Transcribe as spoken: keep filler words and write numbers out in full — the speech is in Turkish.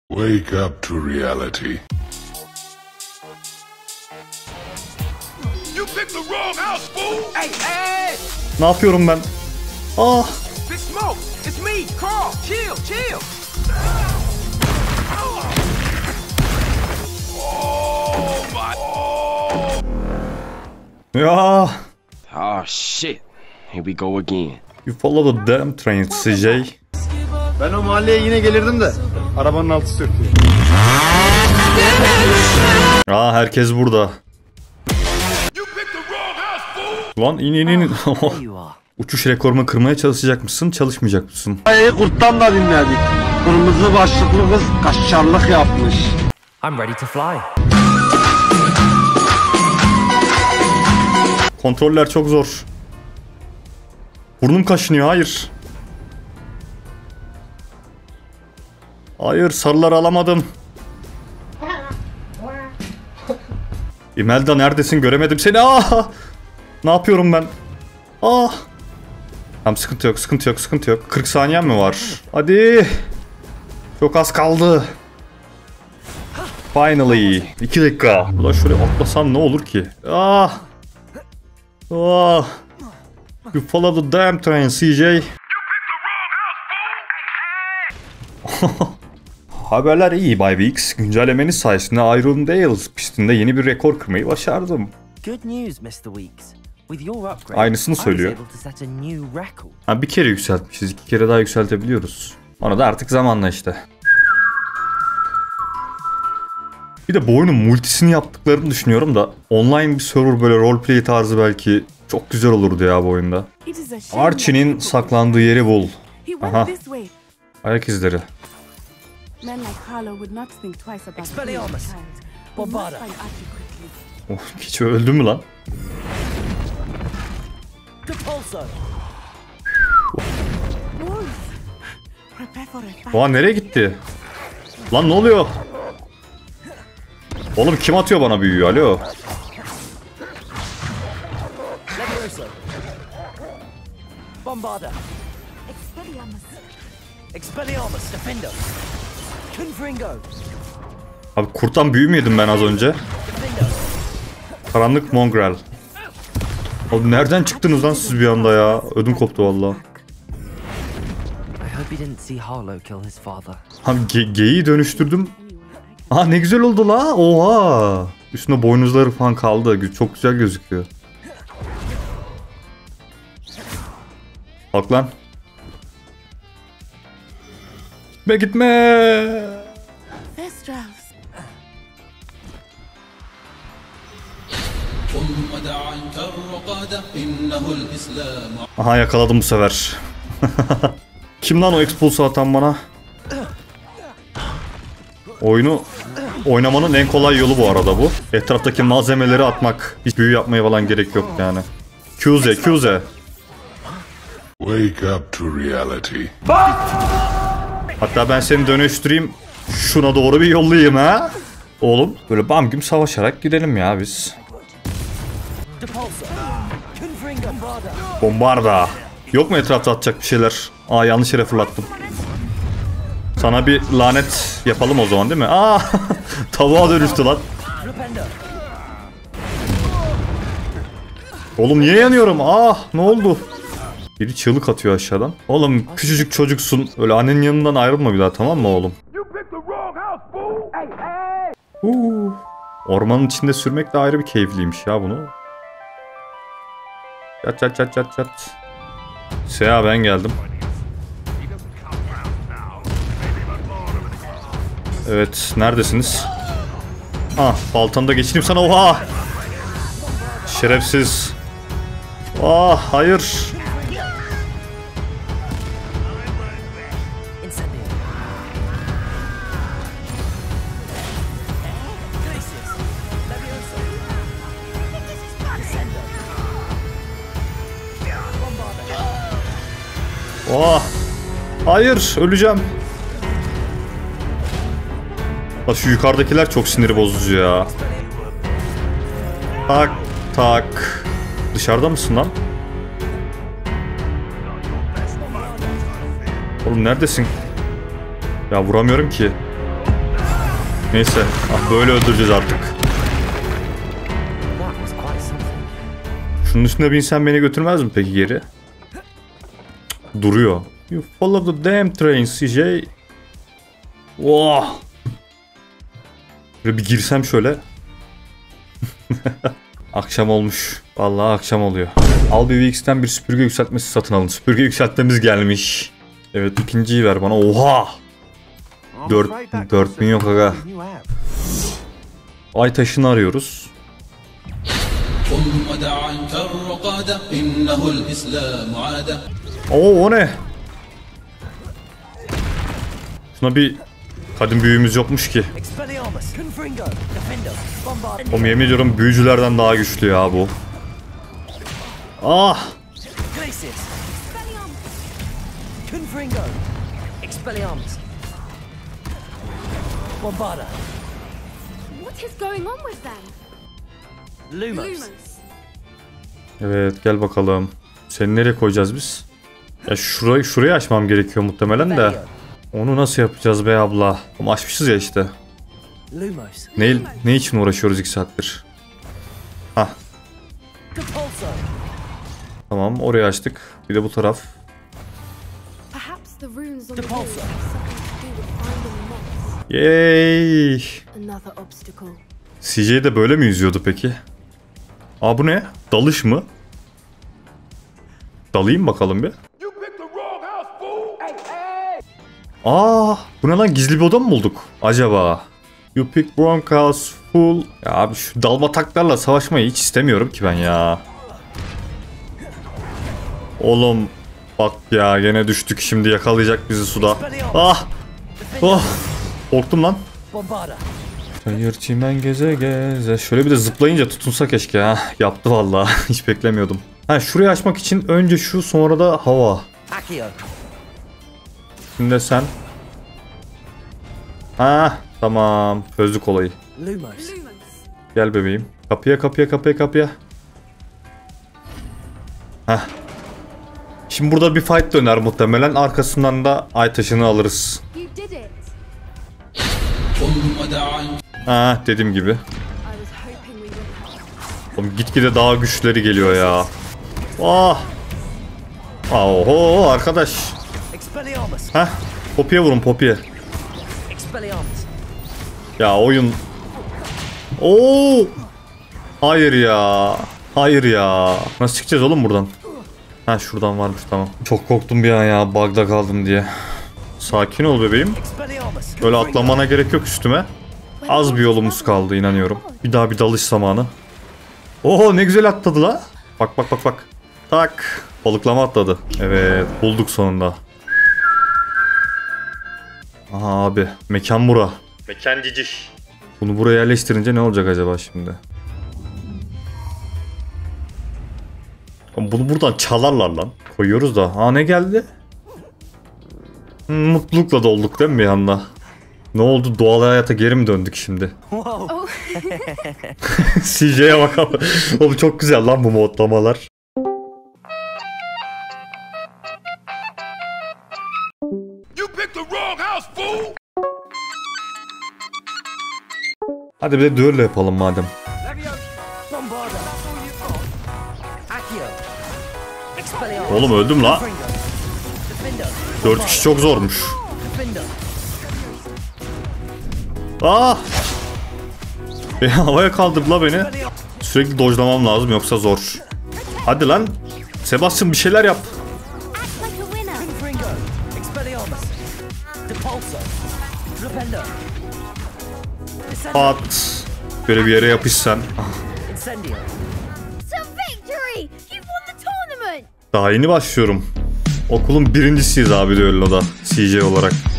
Wake up to reality. You picked the wrong house, fool. Hey, hey. Ne yapıyorum ben? Ah. Big Smoke, it's me, Carl. Chill, chill. Oh my. Oh. Ya. Oh shit. Here we go again. You follow the damn train, C J. Ben o mahalleye yine gelirdim de arabanın altı söküyor. Aa, herkes burada. Lan in in in. Uçuş rekorumu kırmaya çalışacak mısın, çalışmayacak mısın? Ay kurttan da dinledik. Kırmızı başlıklı kız kaşarlık yapmış. I'm ready to fly. Kontroller çok zor. Burnum kaşınıyor, hayır. Hayır, sarıları alamadım. İmelda neredesin? Göremedim seni. Aa! Ne yapıyorum ben? Ah! Tamam, sıkıntı yok, sıkıntı yok, sıkıntı yok. kırk saniyem mi var? Hadi. Çok az kaldı. Finally. iki dakika. Ulan şöyle atlasam ne olur ki? Ah! Ah! You follow the damn train, C J. Haberler iyi Bay Weeks. Güncellemeniz sayesinde Iron Dales pistinde yeni bir rekor kırmayı başardım. Good news, mister Weeks. With your upgrade, Aynısını söylüyor. I was able to set a new record. Ha, bir kere yükseltmişiz, iki kere daha yükseltebiliyoruz. Ona da artık zamanla işte. Bir de bu oyunun multisini yaptıklarını düşünüyorum da online bir server böyle roleplay tarzı belki çok güzel olurdu ya bu oyunda. Archie'nin saklandığı yeri bul. Aha. Ayak izleri. Expelliarmus. Bombarda. Oh, hiç öldü mü lan? Depulso. Oha, nereye gitti? Lan ne oluyor? Oğlum kim atıyor bana büyüğü? Alo. Levioso. Bombarda. Expelliarmus. Expelliarmus. Defender. Confringo. Abi kurttan büyü mü yedim ben az önce? Karanlık mongrel. Abi nereden çıktınız lan siz bir anda ya? Ödüm koptu valla. Abi ge geyiği dönüştürdüm. Aa, ne güzel oldu la. Oha. Üstünde boynuzları falan kaldı. Çok güzel gözüküyor. Bak lan. Gitme gitme. Aha, yakaladım bu sefer. Kim lan o expulse atan bana? Oyunu oynamanın en kolay yolu bu arada bu. Etraftaki malzemeleri atmak. Hiç büyü yapmaya falan gerek yok yani. Q Z, Q Z. Wake up to reality. Hatta ben seni dönüştüreyim. Şuna doğru bir yollayayım ha. Oğlum böyle bam güm savaşarak gidelim ya biz. Bombarda. Yok mu etrafta atacak bir şeyler? Aa, yanlış yere fırlattım. Sana bir lanet yapalım o zaman, değil mi? Aa, tavuğa dönüştü lan. Oğlum niye yanıyorum? Ah, ne oldu? Biri çığlık atıyor aşağıdan. Oğlum küçücük çocuksun. Öyle annenin yanından ayrılma bir daha, tamam mı oğlum? Uh, ormanın içinde sürmek de ayrı bir keyifliymiş ya bunu. Çat çat çat çat çat. Seha, ben geldim. Evet, neredesiniz? Ah, baltamda geçireyim sana. Oha! Şerefsiz. Ah, hayır. Oh! Hayır, öleceğim. Bak şu yukarıdakiler çok sinir bozucu ya. Tak tak. Dışarıda mısın lan? Oğlum neredesin? Ya vuramıyorum ki. Neyse. Ah, böyle öldüreceğiz artık. That was quite something. Şunun üstüne binsen beni götürmez mi peki geri? Duruyor. You follow the damn train C J. Oh. Böyle bir girsem şöyle. Akşam olmuş. Vallahi akşam oluyor. Al B B X'ten bir süpürge yükseltmesi satın alın. Süpürge yükseltmemiz gelmiş. Evet, ikinciyi ver bana. Oha! dört bin yok aga. Ay taşını arıyoruz. Oo, o ne? Şuna bir kadim büyüğümüz yokmuş ki. Expelliarmus, Confringo, Defender, Bombard. Oğlum yemin ediyorum büyücülerden daha güçlü ya bu. Ah! Glacius. Confringo. Expelliarmus. Bombarda. What is going on with them? Lumos. Lumos. Evet, gel bakalım. Seni nereye koyacağız biz? Ya şurayı şurayı açmam gerekiyor muhtemelen de. Onu nasıl yapacağız be abla? Ama açmışız ya işte. Lumos. Ne, ne için uğraşıyoruz iki saattir? Hah, Depulso. tamam, orayı açtık. Bir de bu taraf. Perhaps the runes on the Depulso. wall have something to do with finding the moss. Yay! Another obstacle. C J de böyle mi yüzüyordu peki? Aa, bu ne? Dalış mı? Dalayım bakalım bir. Aa, bu ne lan? Gizli bir oda mı bulduk acaba? You pick wrong house full. Ya abi, şu dalmataklarla savaşmayı hiç istemiyorum ki ben ya. Oğlum bak ya, gene düştük, şimdi yakalayacak bizi suda. Ah! Oh! Korktum lan. Bombarda. Çayır çimen geze geze. Şöyle bir de zıplayınca tutunsa keşke ha. Yaptı vallahi. Hiç beklemiyordum. Ha, şurayı açmak için önce şu, sonra da hava. Accio. Şimdi de sen. Ha, tamam. Çözdük olayı. Lumos. Lumos. Gel bebeğim. Kapıya kapıya kapıya kapıya. Heh. Şimdi burada bir fight döner muhtemelen. Arkasından da ay taşını alırız. You did it. Ha, dediğim gibi. I was hoping we would. Oğlum gitgide daha güçleri geliyor ya. Ah. Oho arkadaş. Expelliarmus. Heh. Poppy'ye vurun, Poppy'ye. Expelliarmus. Ya oyun. Oo. Hayır ya. Hayır ya. Nasıl çıkacağız oğlum buradan? Ha, şuradan varmış, tamam. Çok korktum bir an ya, bug'da kaldım diye. Sakin ol bebeğim. Expelliarmus. Böyle atlamana gerek yok üstüme. Az bir yolumuz kaldı, inanıyorum. Bir daha bir dalış zamanı. Oho, ne güzel atladı la. Bak bak bak bak. Tak. Balıklama atladı. Evet, bulduk sonunda. Aha abi, mekan bura. Mekan ciciş. Bunu buraya yerleştirince ne olacak acaba şimdi? Bunu buradan çalarlar lan. Koyuyoruz da. Ha, ne geldi? Hmm, mutlulukla dolduk değil mi bir anda? Ne oldu? Doğal hayata geri mi döndük şimdi? Whoa. C J'ye bakalım. Oğlum çok güzel lan bu modlamalar. You picked the wrong house, fool! Hadi bir de düello yapalım madem. Bombarda. Accio. Expelliarmus. Oğlum öldüm la. Confringo. Defender. Dört kişi çok zormuş. Defender. Ah! E, havaya kaldırdı la beni. Sürekli dojlamam lazım yoksa zor. Hadi lan. Sebastian bir şeyler yap. Act like a winner. Confringo. Expelliarmus. Depulso. Defender. Descendo. Pat. Böyle bir yere yapışsan. Incendio. Some victory! You won the tournament! Daha yeni başlıyorum. Okulun birincisiyiz abi düelloda. C J olarak.